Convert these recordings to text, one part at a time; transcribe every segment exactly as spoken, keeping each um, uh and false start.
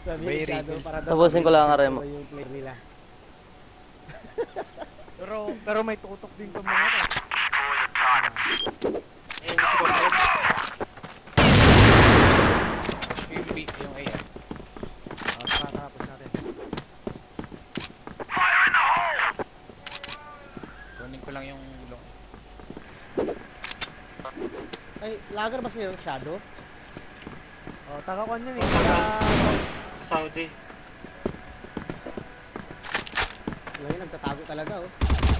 Sabi ni Shadow, para daw tapusin ko lang ang remo. yung player nila. Pero, pero may tutok din ko mga to. Eh, gusto ko pa. Yung B, yung A. Ah, tapos natin. Kunin ko lang yung long. Ay, lager ba siya yung Shadow? Oh, taga-kwan yun eh. Taga... Saudi. Ngayon, nagtatago talaga oh.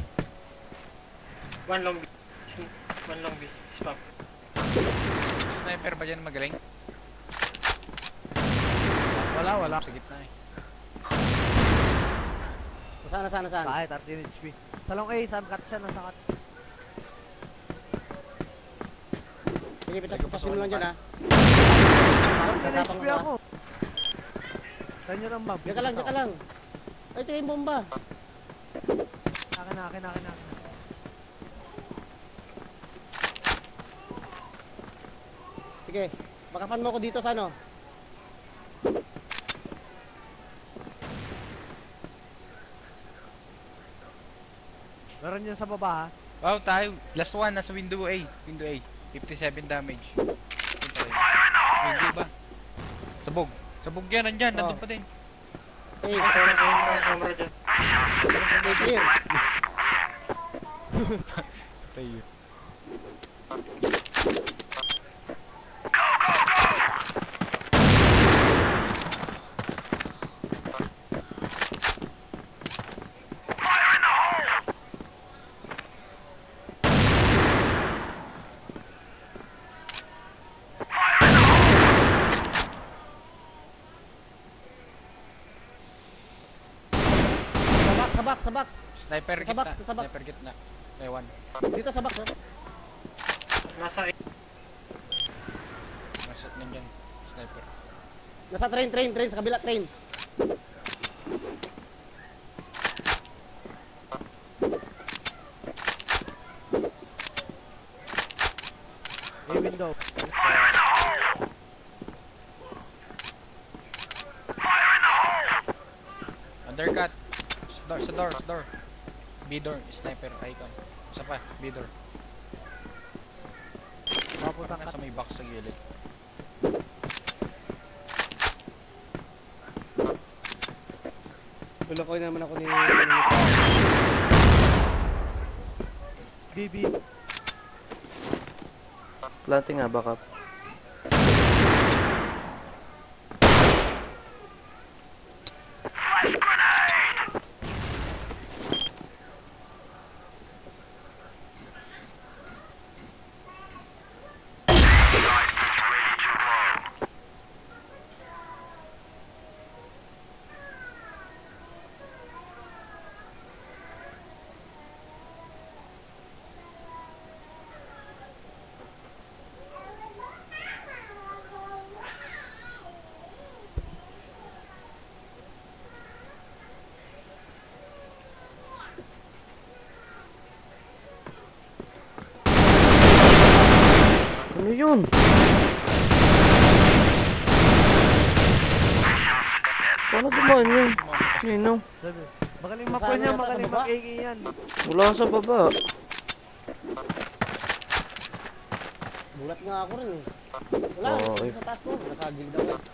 One long B. One long B. Spam. Sniper ba dyan magaling? Wala, wala. Sa gitna eh. Saan, saan, saan? Kahit thirteen H P. Salong A, Sam cut siya, nasa cut. Sige, pitas, pasin mo lang dyan ha. thirteen H P ako. Saan nyo lang mab? Diyan ka lang, diyan ka lang. Ay, ito yung bomba. Akin na, akin na, akin na. Sige, bakapan mo ako dito sa ano. Meron yun sa baba ha. Wow, tayo. Last one, nasa window A. Window A. fifty-seven damage. Hindi ba? Sabog. Sabog yan, nandyan. Oh. Nandun pa din. Hey, kasama sa camera dyan. Clear. Tayo. Sa box, sa box. Sniper Sa gitna. box, sa box. Sniper gitna. May one. Dito sa box oh. Nasa A. Nasa nandyan. Sniper. Nasa train, train, train, sa kabila train. A window. Undercut. Sa door, sa door, sa door. B door, sniper icon. Isa pa, B door. Mapunta ka. Nasa may box sa gilid. Tulokoy naman ako ni... B, B. Planting nga, backup. Ano yun? Paano dumaan yun? Nino? Magaling makon yan, magaling mag-A K yan. Wala sa baba. Bulat nga ako rin eh. Wala, Oh, sa taas ko. Nasa gilid ako eh.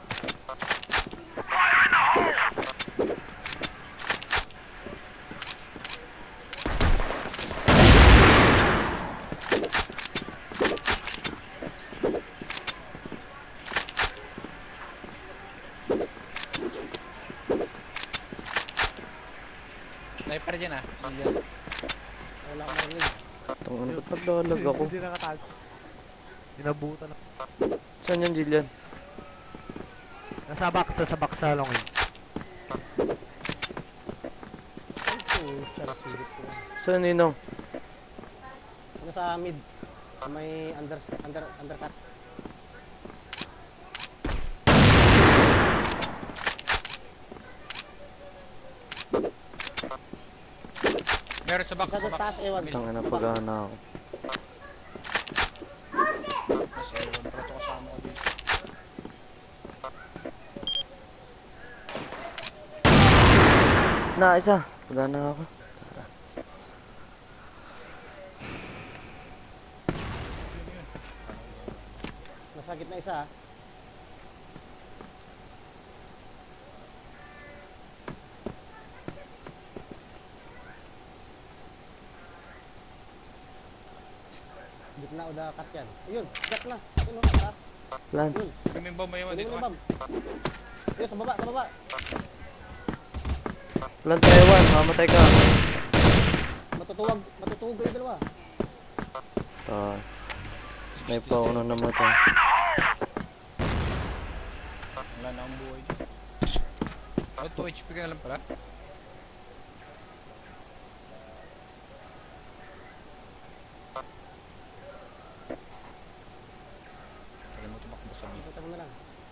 Sniper dyan ah. Dyan. Wala akong marinig. Tangan, ba't naglalag ako? Hindi nakatago. Dinabutan ako. Saan yan, Jillian? Nasa box, nasa box sa long. Ay, siya nasilip ko. Saan, Ninong? Nasa mid. May under, under, undercut. Meron sa box. Isa Sa sa box. taas, ewan. Tangan na, pagana ako. Nasa ewan. Pero ito kasama ko dito. Gitna, isa. Pagana ako. Nasa gitna isa ah. Gitna udah cut yan. Ayun, cut na. Ayun, oh, atas. Plan. Ayun, May bomb may ayun, dito. ayun, ah. bam. Ayun, sa baba, sa baba. Plan Taiwan, mamatay ka. Matutuwag, matutuwag kayo dalawa. Ah. Snipe pa ako na namatay. Wala na akong buhay dyan. Oh, two H P ka na lang pala. Kaya mo tumakbo sa mid. Kita mo na lang.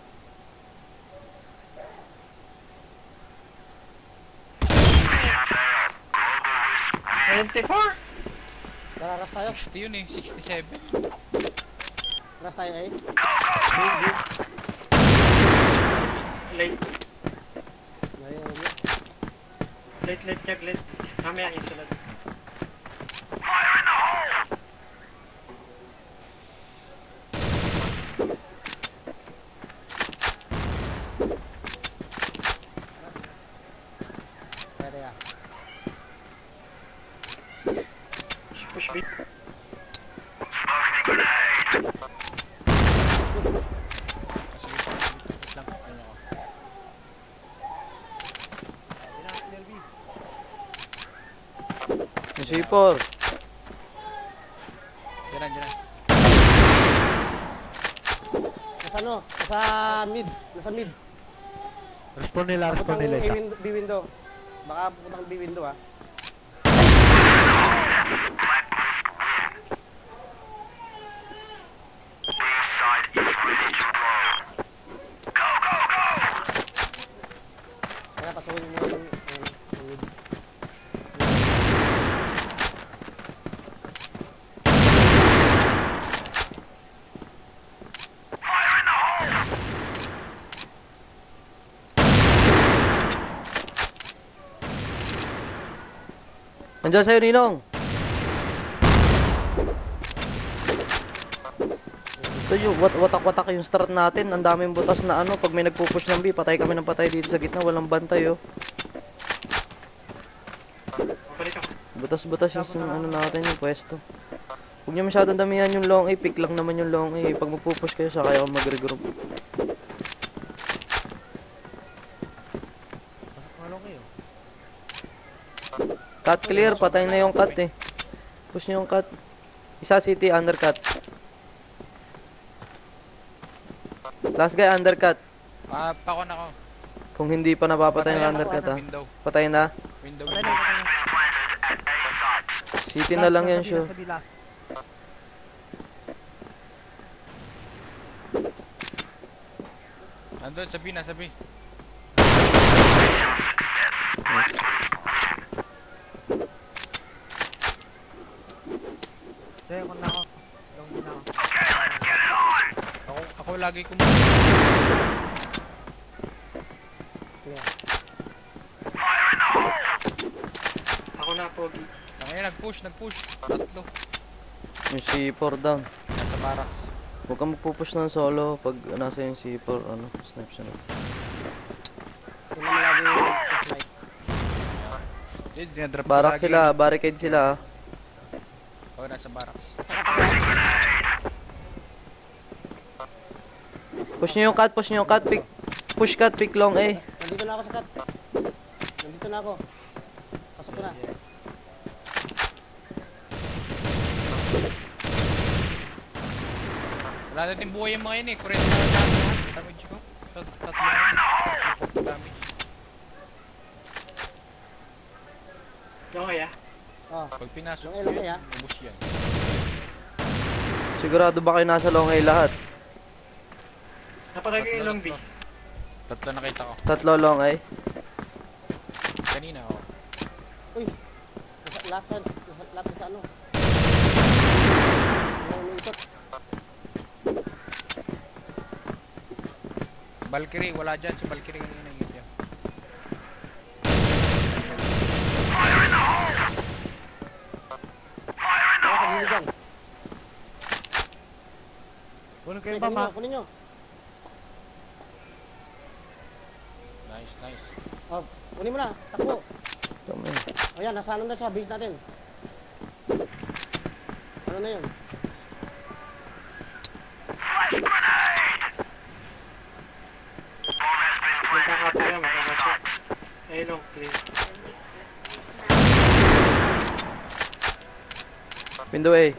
twenty-four. Tara, ras tayo. sixty yun eh, sixty-seven. Ras tayo eh. Late. Ayun, ayun. Late, late, check, late. Mamaya isunod. Pwede ah. Push B. Sige pa, wait lang. Ayun ako. Yung C four. Diyan na, diyan na. Nasa ano? Nasa mid. Nasa mid. Respawn nila, respawn Papuntang nila isa. A-window- B-window. Baka pupuntang B-window ah. Kaya pasukin mo yung yung- yung mid. Nandiyan sa'yo, Ninong. Ito yung wat watak-watak yung start natin. Ang daming butas na ano. Pag may nagpupush ng B, patay kami ng patay dito sa gitna. Walang bantay, oh. Balik ako. Butas-butas yung ano natin, yung pwesto. Huwag niyo masyadong damihan yung long A. Pick lang naman yung long A. Pag magpupush kayo, saka kayo mag-regroup. Cut clear, patay na yung cut eh. Push niyo yung cut. Isa city, undercut. Last guy, undercut. Ah, pakon ako. Kung hindi pa napapatay yung undercut ha. Window. Patay na. Window, Patay window. na, patay na. City na lang yan, show. Nasa B last. Andun, sabi na, sabi. Kaya ko na ako. Long na ako. Ako, ako lagi kum... Ako na, Pogi. Ngayon, nag-push, nag-push. Tatlo. Yung C four down. Nasa barracks. Huwag kang magpupush ng solo pag nasa yung C four, ano, snipe siya na. Yung naman lagi yung flashlight. Eh, dinadrop ko Barak lagi. sila, barricade sila ah. Oo, nasa barracks. Push niyo yung cut, push niyo yung cut, pick. Push cut, pick long A. Nandito na ako sa cut. Nandito na ako. Pasok ko na. Wala natin buhay yung mga yun eh. Kurento na lang. Damage ko. Tat- Tatlo na. Tatlo damage. Okay ah. Oh. Pag pinasok Long A, long A, yun, ah. ubus yan. Sigurado ba kayo nasa long A lahat? Napalagay yung long B. Tatlo nakita ko. Tatlo long A. Kanina oh. Uy. Nasa, lahat sa, nasa, lahat sa ano. Yung umiikot. Valkyrie, wala dyan. Si Valkyrie kanina yun dyan. Hindi dyan. Kunin Okay, kayo kunin ba, ma? nyo, kunin nyo. Nice, nice. Oh, kunin mo na. Takbo. Tama yun. O yan, nasa ano na siya. Base natin. Ano na yun? Magkakapo yan, magkakapo. Ayun o, clear. Window A.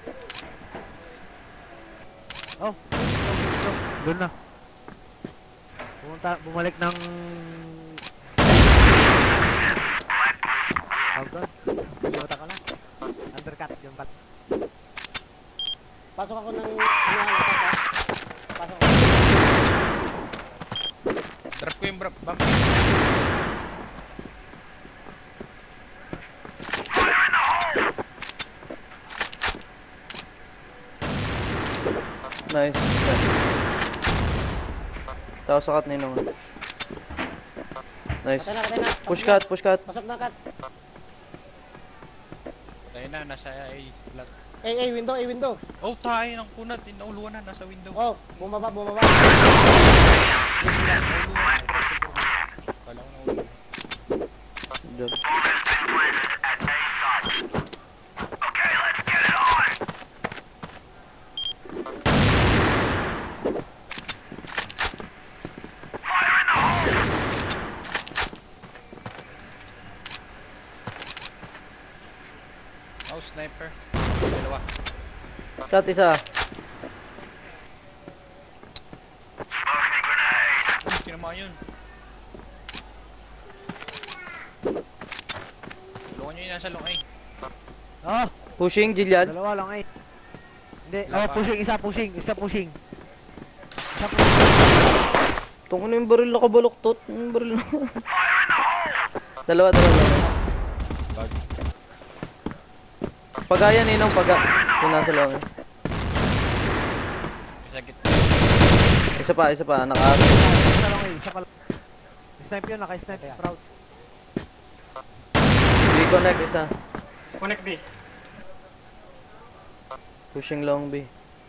Oh. Doon na. Pumunta, bumalik ng... Tawag doon. Pilimutan ko na. Undercut, yung bat. Pasok ako ng... Ano yan, attack, ha? Pasok ako. Drop ko yung bro- bump. Nice. Tao sa cut ninong. Nice. Patay na, patay na. Pasok Push na. cut, push cut. Pasok na, cut. Tayo na, nasa A. Flat. Eh, eh, window, eh, window. Oh, tayo ng kunat. Inauluan na, nasa window. Oh, bumaba, bumaba. Kala ko nauluan. Diyan. Oh, sniper. Dalawa. Cut isa. Oh, kinama yun. Tulungan nyo yung nasa long A. Oh, Pushing, Jillian. dalawa lang eh. Hindi, Wala oh, pa. pushing, isa pushing, isa pushing. Isa pushing. Tungo na yung baril na kabaluktot. Yung baril na. Dalawa, dalawa. Bag. Pagaya ninong, paga. Yung nasa lang eh. Isa git. Isa pa, isa pa. Naka Isa lang eh, isa pala. Snipe yun, naka-snipe. Proud. reconnect isa. Connect B. Pushing long B.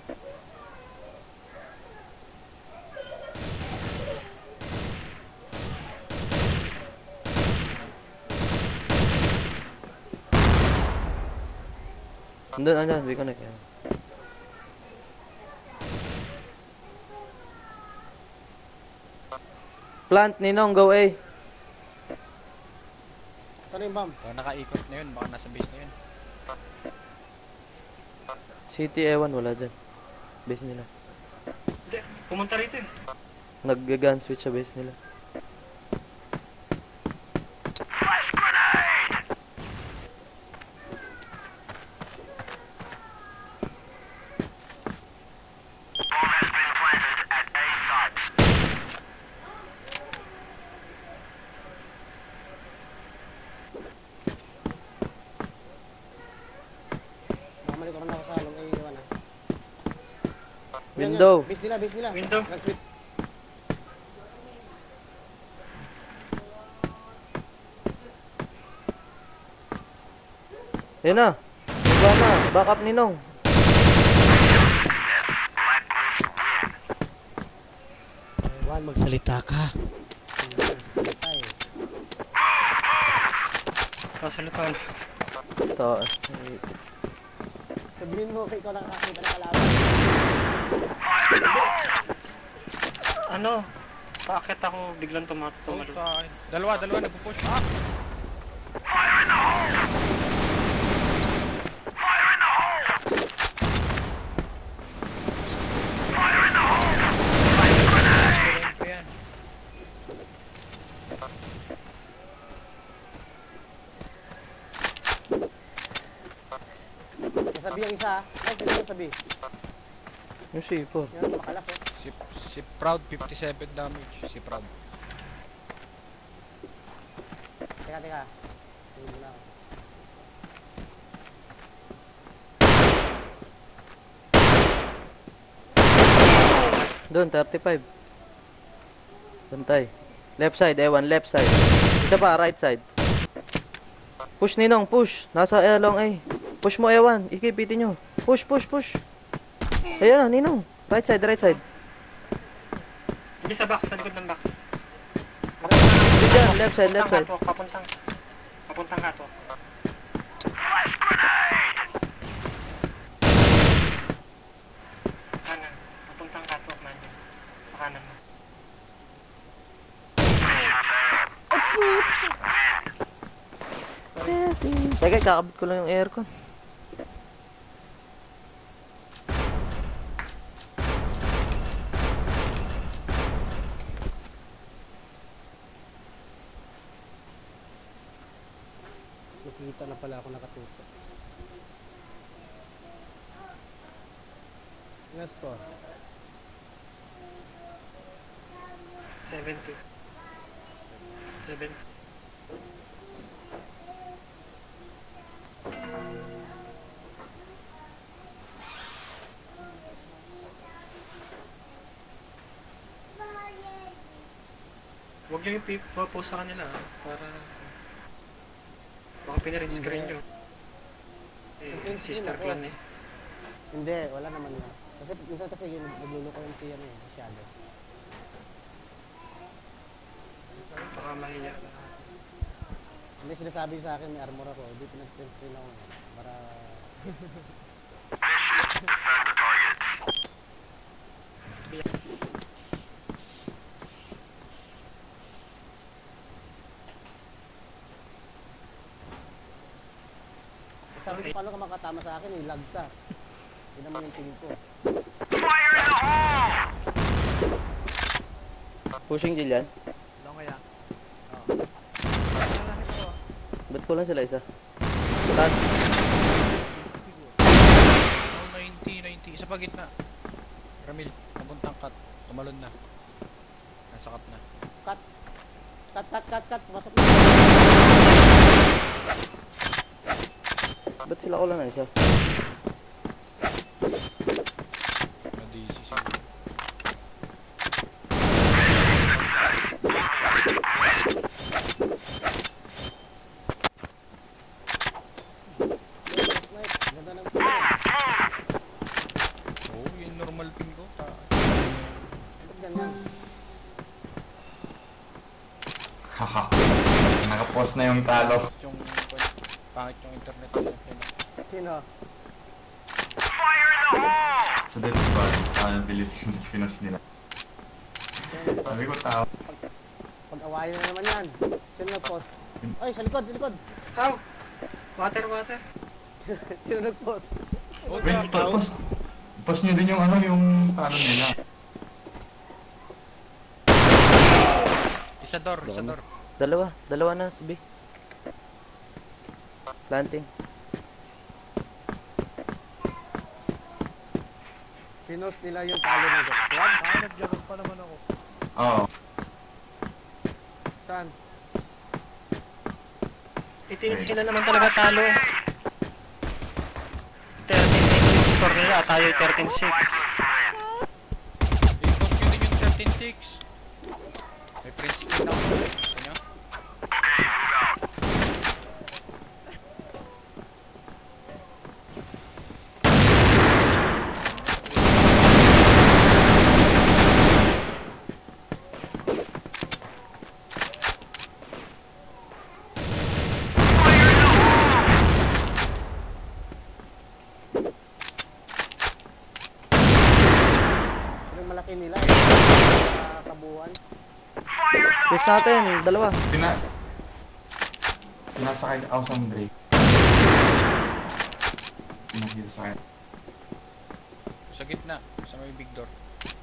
Andun, andun, reconnect. Yan. Plant, Ninong, go A. Saan yung bomb? Baka nakaikot na yun. Baka nasa base na yun. City Ewan, wala dyan. Base nila. Hindi, pumunta rito eh. Nag-gun switch sa base nila. Makamalik ako na ako sa long A one, ha? Yan, Window. yan. Base nila, base nila. Window. Gun switch. Ayun na. Baba na. Back up, Ninong. Juan, magsalita ka. Kasalutan. Ito. Sabihin mo kay ikaw nakakakita ng kalaban. Ano? Paakit ako biglang tumat Oh, tumalo. tayo. Dalawa, dalawa. Nagpo-push. Ah! Fire in the hole! Nasabi ang isa, ha? Ay, sino yung sabi? Yung C four. Yan, makalas, oh. Si, si Proud, fifty-seven damage. Si Proud. Teka, teka. Tingin mo na ako. Doon, thirty-five. Bantay. Left side, Ewan. Left side. Isa pa, right side. Push, Ninong. Push. Nasa eh, long A. Push mo, Ewan. Ikipitin nyo. Push, push, push. Ayun na, Ninong. Right side, right side. Hindi sa box, sa likod ng box. Hindi dyan, left side, left side. Papuntang, papuntang ka to. Kanan, papuntang ka to, man. Sa kanan mo. Teka, kakabit ko lang yung aircon. Nakita na pala ako nakatutok. Nestor. seventy. seventy. Huwag niyo yung post sa kanila ah, para baka pinarin screen nyo. Eh, sister clan eh. Hindi, wala naman yan. Kasi minsan kasi yung nagluluko yung siya ano eh, masyado. Baka mahiya ka. Hindi sinasabi sa akin may armor ako, hindi pinag-screen ako eh, para... Sabi ko paano ka makatama sa akin eh, lag ka. Hindi naman yung tingin ko. Pushing Jillian. Long kaya. Ba't ko lang sila isa? Cut. Oh, ninety, ninety. Isa pa gitna. Ramil, papuntang cut. Tumalon na. Nasa cut na. Cut! Cut, cut, cut, cut! Masok na! Ba't sila ko lang na isa? Na-D C siguro. Ganda ng Oo, yung normal ping ko. Ta ganyan. Haha. Nakapost na yung talo. yung pangit yung internet nila. Sino? Sa Death Squad, uh, Philippines, Pinos nila. Sabi ko tao. Pag-awayan na naman yan. Sino nag-post? Ay, sa likod, sa likod! Ow! Water, water. Sino nag-post? Oh, Wait, post. Post nyo din yung ano, yung talo nila. isa door, isa door. Dalawa, dalawa na, sabi. Planting. Pinost nila yung talo ng Death Squad. Ah, nag-jabot pa naman ako. Oo. Saan? Itin sila naman talaga talo. thirteen six score nila, tayo thirteen six. I-post nyo din yung thirteen six. May print screen ako. Gusto nyo? Yung malaki nila eh. Sa kabuuan. Push natin, dalawa. Pina... Pinasakay ako sa Drake. Pinakita sa akin. Sa gitna, sa may big door.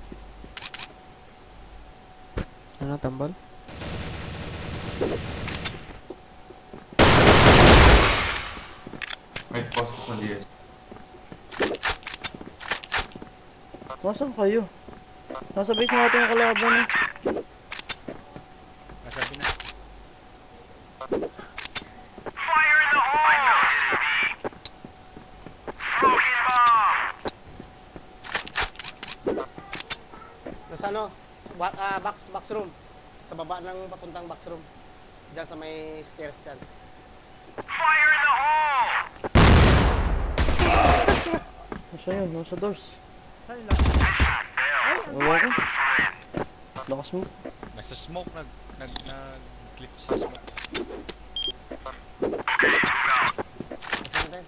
Ano, tambal? Wait, post ko sa D S. Nasaan kayo? Nasa base natin yung kalaban eh. Nasabi na. Nasa ano? Ba- ah, box, box room. Sa baba ng papuntang box room. Diyan sa may stairs dyan. Nasa yun? Nasa doors. Saan nila? Ewan ko. Lakas mo. Nasa smoke, nag, nag, nag, glitch sa smoke. Kasi natin.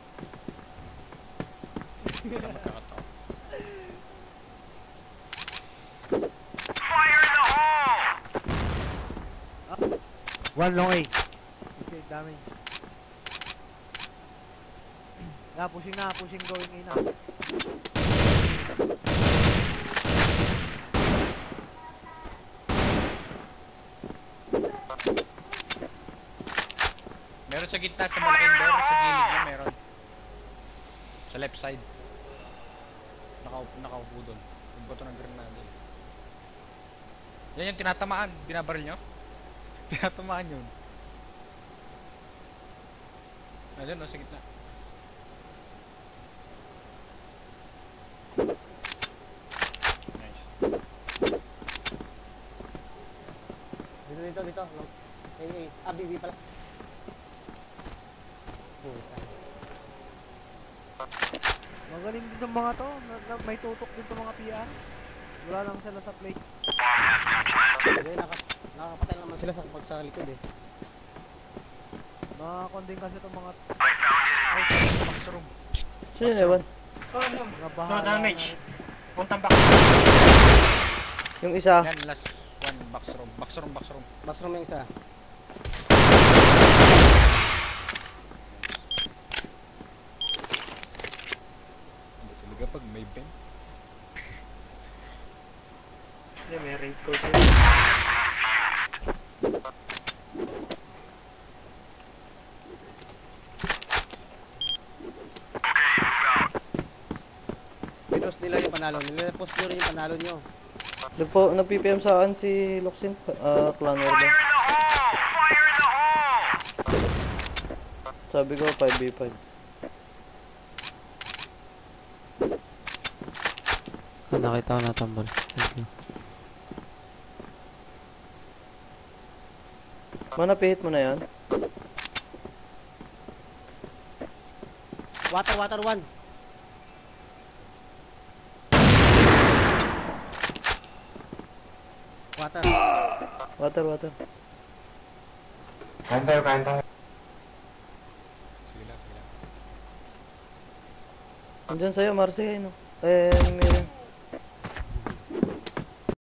Sa magkakataon. One long A. Kasi damage. Na, pushing na, pushing going in na. Meron sa gitna, sa malaking door, sa gilid niya meron. Sa left side. Nakaupo, nakaupo doon. Yung bato ng grenade. Yan yung tinatamaan, binabaril nyo? Tinatamaan yun. Ayun, no, sa gitna. Nice. Dito, dito, dito. No. A, A. Ah, B, B pala. Puta. Magaling din ng mga to. Na, na, may tutok din to mga P R. Wala lang sila sa plate. Hindi, naka, nakapatay naman sila sa, pag sa likod eh. Nakakonding kasi itong mga Box room. Sino yun, Ewan? Oh, no. mga No bahala. damage. Puntang back. Yung isa. Yan, last one, box room. Box room, box room. Backroom yung isa. Hindi talaga pag may pen. Hindi, may raid code. Pinost nila yung panalo. Nilipost nyo rin yung panalo nyo. Nagpo, nag-P P M sa akin si Luxin. Ah, clan war ba? Sabi ko five v five. Ah, nakita ko natambol. Thank you. Mana, pihit mo na yan. Water, water one. Water. Water, water. Kain tayo, kain tayo. Sige lang, sige lang. Andyan sa'yo, Marcy. Ano? Eh, may...